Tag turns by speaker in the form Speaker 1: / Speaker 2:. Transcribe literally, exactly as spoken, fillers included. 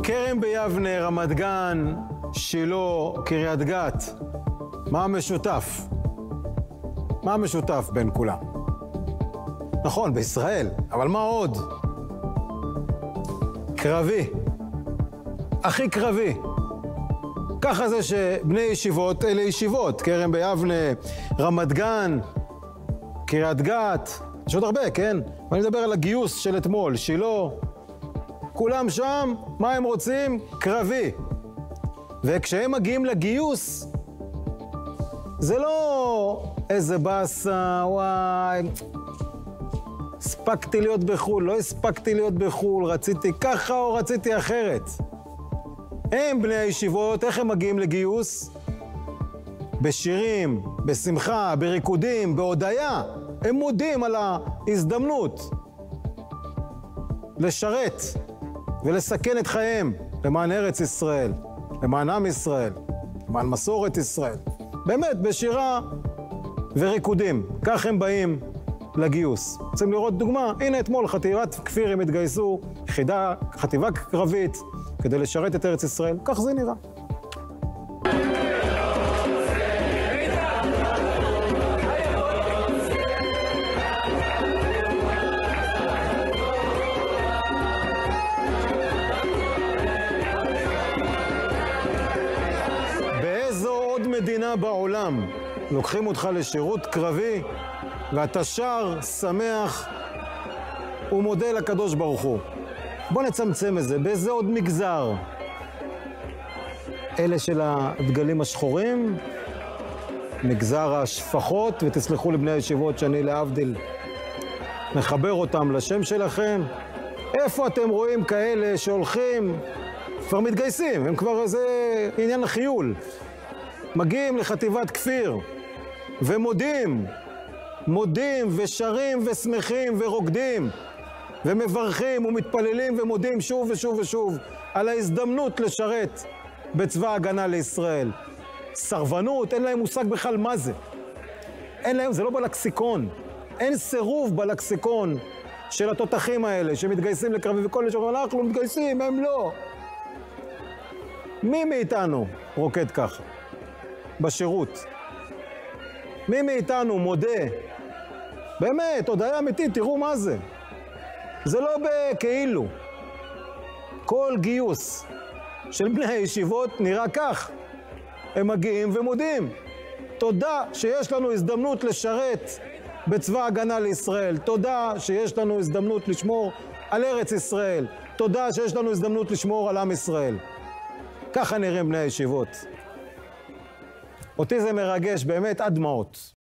Speaker 1: כרם ביבנה, רמת גן, שילה, קריית גת. מה המשותף? מה המשותף בין כולם? נכון, בישראל, אבל מה עוד? קרבי. הכי קרבי. ככה זה שבני ישיבות אלה ישיבות. כרם ביבנה, רמת גן, קריית גת. יש עוד הרבה, כן? ואני מדבר על הגיוס של אתמול, שילה. כולם שם, מה הם רוצים? קרבי. וכשהם מגיעים לגיוס, זה לא איזה בסה, וואי, הספקתי להיות בחול, לא הספקתי להיות בחול, רציתי ככה או רציתי אחרת. הם בני הישיבות, איך הם מגיעים לגיוס? בשירים, בשמחה, בריקודים, בהודיה. הם מודים על ההזדמנות לשרת ולסכן את חייהם למען ארץ ישראל, למען עם ישראל, למען מסורת ישראל. באמת, בשירה וריקודים. כך הם באים לגיוס. רוצים לראות דוגמה? הנה אתמול חטיבת כפיר הם התגייסו, יחידה, חטיבה קרבית, כדי לשרת את ארץ ישראל. כך זה נראה. מדינה בעולם לוקחים אותך לשירות קרבי ואתה שר, שמח ומודה לקדוש ברוך הוא. בוא נצמצם את זה. באיזה עוד מגזר? אלה של הדגלים השחורים, מגזר השפחות, ותסלחו לבני הישיבות שאני להבדיל מחבר אותם לשם שלכם. איפה אתם רואים כאלה שהולכים, כבר מתגייסים, הם כבר איזה עניין החיול. מגיעים לחטיבת כפיר ומודים, מודים ושרים ושמחים ורוקדים ומברכים ומתפללים ומודים שוב ושוב ושוב על ההזדמנות לשרת בצבא ההגנה לישראל. סרבנות, אין להם מושג בכלל מה זה. אין להם, זה לא בלקסיקון. אין סירוב בלקסיקון של התותחים האלה שמתגייסים לקרבי וכל שאומרים, אנחנו מתגייסים, הם לא. מי מאיתנו רוקד ככה? בשירות. מי מאיתנו מודה? באמת, הודיה אמיתית, תראו מה זה. זה לא בכאילו. כל גיוס של בני הישיבות נראה כך. הם מגיעים ומודים. תודה שיש לנו הזדמנות לשרת בצבא ההגנה לישראל. תודה שיש לנו הזדמנות לשמור על ארץ ישראל. תודה שיש לנו הזדמנות לשמור על עם ישראל. ככה נראים בני הישיבות. אותי זה מרגש באמת עד דמעות.